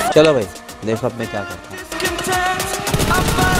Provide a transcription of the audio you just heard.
चलो भाई देखो अब मैं क्या करता हूँ।